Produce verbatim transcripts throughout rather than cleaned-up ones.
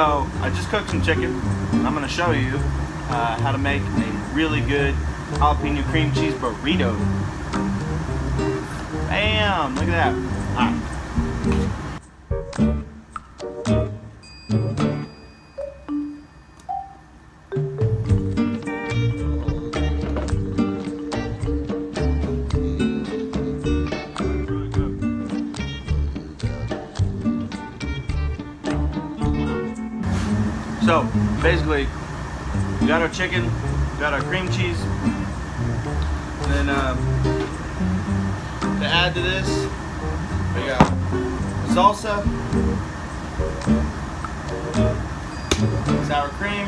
So I just cooked some chicken. I'm gonna show you uh, how to make a really good jalapeno cream cheese burrito. Bam! Look at that. All right. So basically, we got our chicken, we got our cream cheese, and then um, to add to this, we got salsa, sour cream,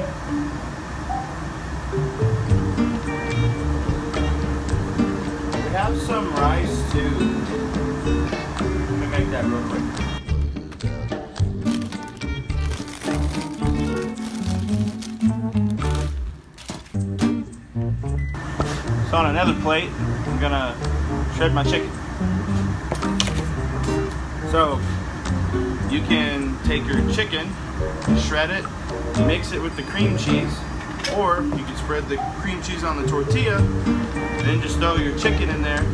we have some rice too. Let me make that real quick. So on another plate, I'm gonna shred my chicken. So you can take your chicken, shred it, mix it with the cream cheese, or you can spread the cream cheese on the tortilla, then just throw your chicken in there,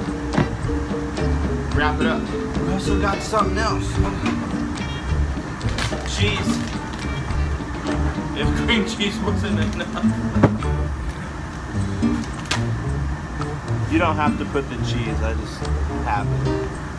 wrap it up. We also got something else. Cheese. If cream cheese wasn't enough. You don't have to put the cheese, I just have it.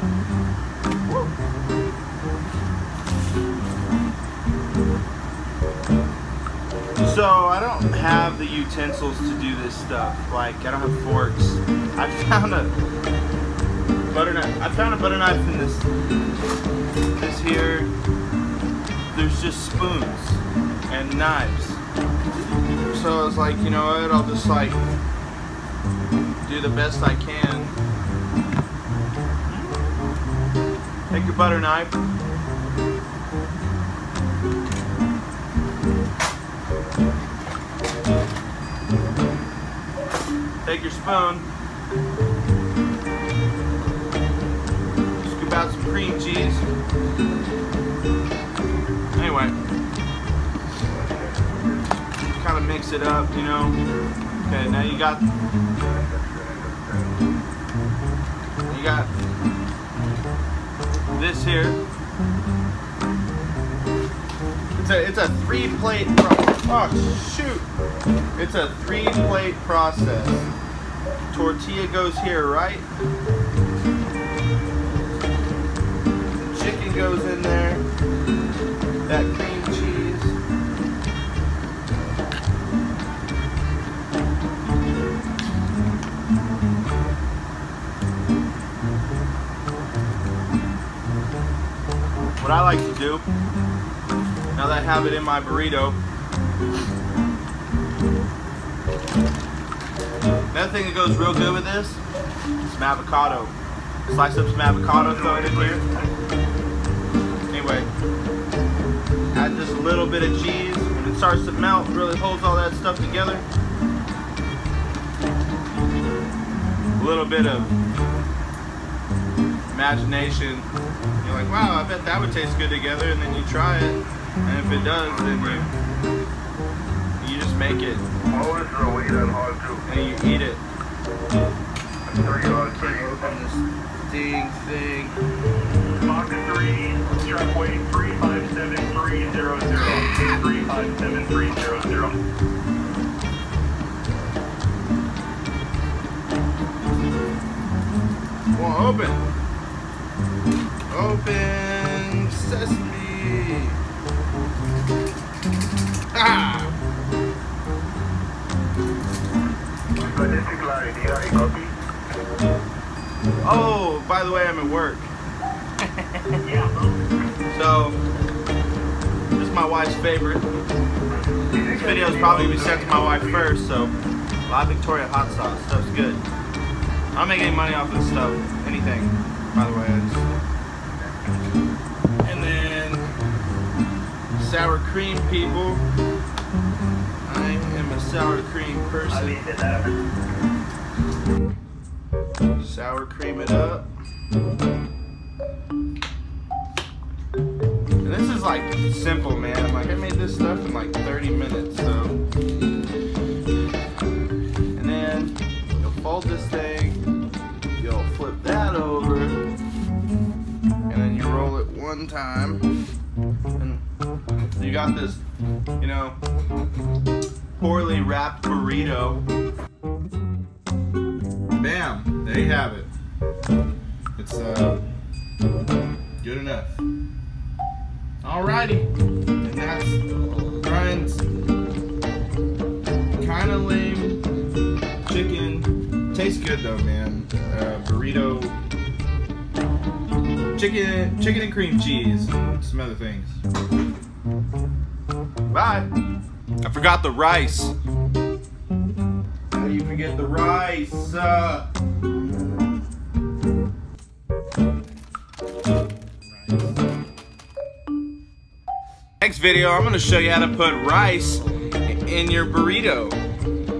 So I don't have the utensils to do this stuff. Like I don't have forks. I found a butter knife. I found a butter knife in this this here. There's just spoons and knives. So I was like, you know what, I'll just like do the best I can. Take your butter knife. Take your spoon. Scoop out some cream cheese. Anyway, kind of mix it up, you know. Okay, now you got you got this here. It's a it's a three plate pro oh shoot. It's a three plate process. Tortilla goes here, right? Chicken goes in there. That cream cheese. What I like to do, now that I have it in my burrito, another thing that goes real good with this is some avocado. Slice up some avocado, throw it in here. Anyway, add just a little bit of cheese. When it starts to melt, really holds all that stuff together. A little bit of imagination. You're like, wow, I bet that would taste good together, and then you try it, and if it does, then you you just make it, and you eat it. Open this ding thing. Box three, strap weight three five seven three zero zero. three five seven three zero zero. Well, open. Open sesame. Ah! Oh, by the way, I'm at work. So, this is my wife's favorite. This video is probably going to be sent to my wife first, so La Victoria hot sauce. Stuff's good. I don't make any money off this stuff. Anything, by the way. I just... And then, sour cream, people. I am a sour cream person. Sour cream it up. And this is like simple, man. Like I made this stuff in like thirty minutes, so. And then you'll fold this thing, you'll flip that over, and then you roll it one time, and you got this, you know, poorly wrapped burrito. Bam! There you have it. It's uh good enough. Alrighty, and that's Brian's kind of lame chicken. Tastes good though, man. Uh, burrito, chicken, chicken and cream cheese, some other things. Bye. I forgot the rice. How do you forget the rice? Uh, Next video, I'm going to show you how to put rice in your burrito.